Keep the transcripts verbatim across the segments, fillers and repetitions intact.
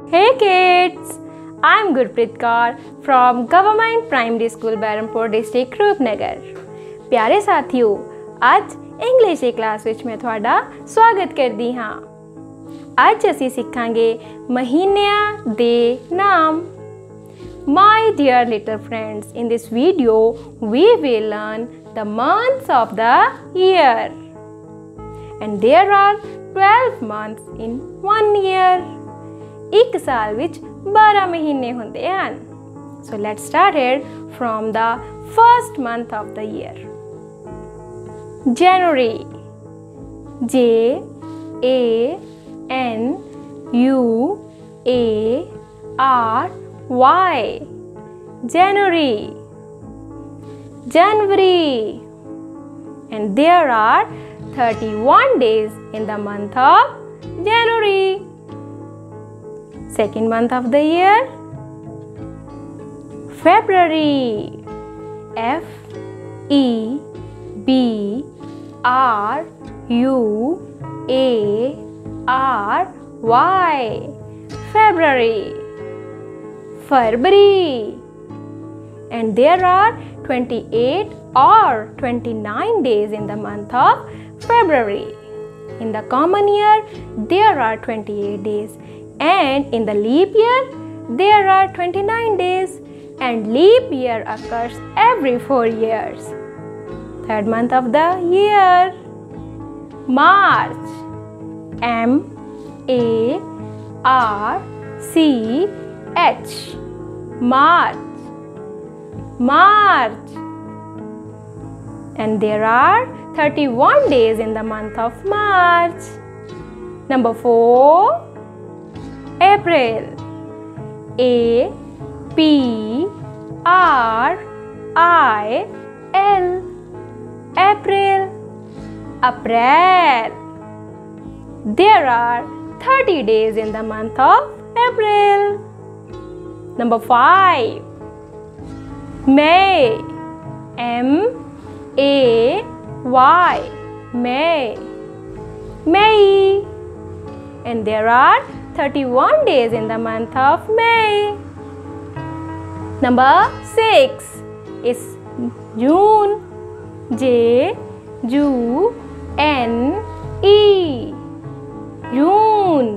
Hey kids, I'm Gurpreet Kaur from Government Primary School Berhampur District Roopnagar. प्यारे साथियों, ਅੱਜ English ਦੀ class ਵਿੱਚ ਮੈਂ ਤੁਹਾਡਾ ਸਵਾਗਤ ਕਰਦੀ ਹਾਂ। ਅੱਜ ਅਸੀਂ ਸਿੱਖਾਂਗੇ ਮਹੀਨਿਆਂ ਦੇ ਨਾਮ। My dear little friends, in this video we will learn the months of the year. And there are twelve months in one year. ਇੱਕ ਸਾਲ ਵਿੱਚ ਬਾਰਾਂ ਮਹੀਨੇ ਹੁੰਦੇ ਹਨ। So let's start it from the first month of the year. January. J A N U A R Y. January. January. And there are thirty-one days in the month of January. Second month of the year, February. F E B R U A R Y. February. February. And there are twenty-eight or twenty-nine days in the month of February. In the common year, there are twenty-eight days. And in the leap year, there are twenty-nine days, and leap year occurs every four years. Third month of the year, March. M A R C H. March. March. And there are thirty-one days in the month of March. Number four, April. A P R I L. April. April. There are thirty days in the month of April. Number five, May. M A Y. May. May. And there are thirty-one days in the month of May. Number six is June. J U N E. June.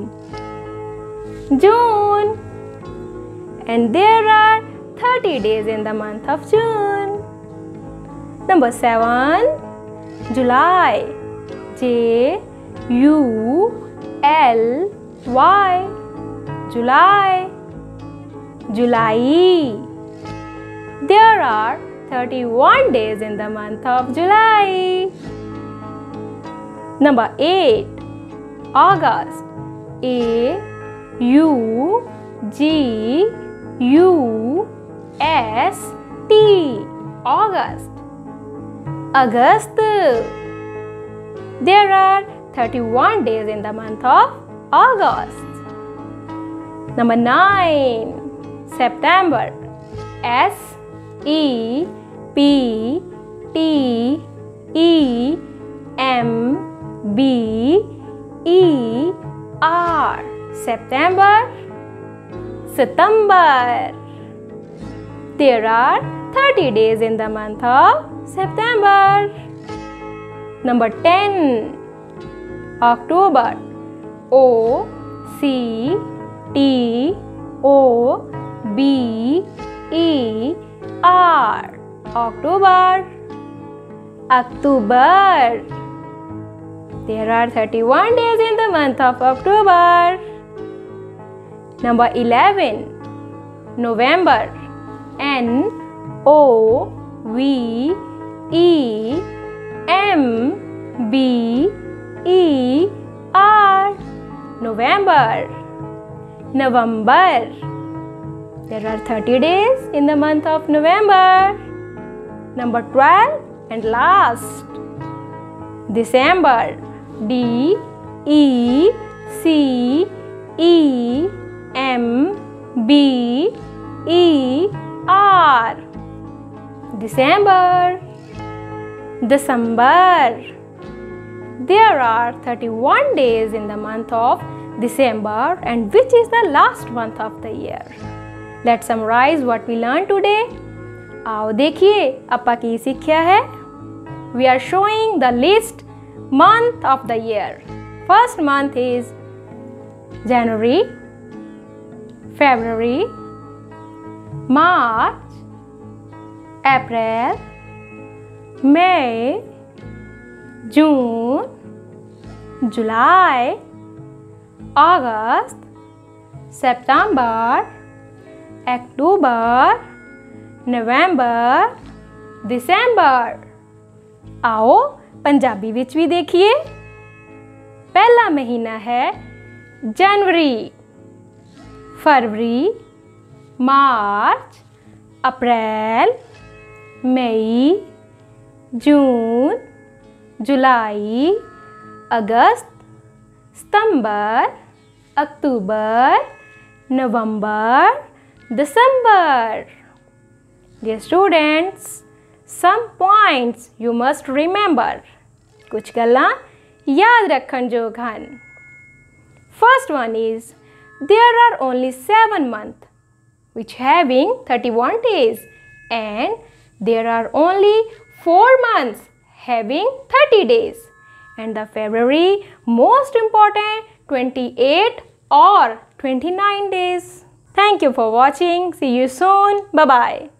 June. And there are thirty days in the month of June. Number seven, July. J U L Y. July. July. There are thirty-one days in the month of July. Number eight, August. A U G U S T. August. August. There are thirty-one days in the month of August. Number nine, September. S E P T E M B E R. September. September. There are thirty days in the month of September. Number ten, October. O C T O B E R. October. October. There are thirty-one days in the month of October. Number eleven, November. N O V E M B E R. November. November. There are thirty days in the month of November. Number twelve and last, December. D E C E M B E R. December. December. There are thirty-one days in the month of December, and which is the last month of the year? Let's summarize what we learned today. आओ देखिए अपा की सीखा है. We are showing the list month of the year. First month is January, February, March, April, May, June, July, August, September, October, November, December. आओ पंजाबी विच भी देखिए. पहला महीना है जनवरी, फरवरी, मार्च, अप्रैल, मई, जून, जुलाई, अगस्त, सितंबर, अक्टूबर, नवंबर, दिसंबर. Dear students, some points you must remember. कुछ गल्लां याद रखण जोग हन. First one is there are only seven months which having thirty-one days, and there are only four months having thirty days, and the February most important twenty-eight or twenty-nine days. Thank you for watching. See you soon. Bye bye.